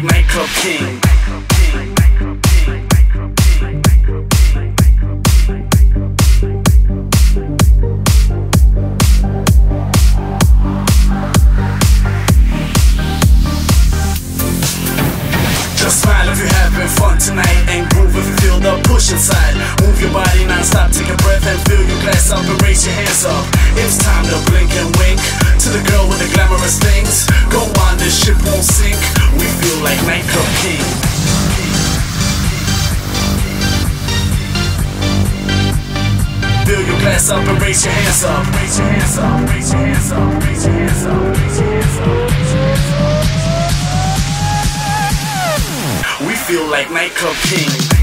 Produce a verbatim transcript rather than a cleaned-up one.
nightclub king. Just smile if you're having fun tonight, and groove if you feel the push inside. Move your body non-stop, take a breath and fill your glass up and raise your hands up. It's time to blink and wink to the girl with the glamorous things. Go on, this ship won't sink. We feel like nightclub king. Fill your glass up and raise your hands up. Raise your hands up, raise your hands up, raise your hands up, raise your hands up, raise your hands up. We feel like nightclub king.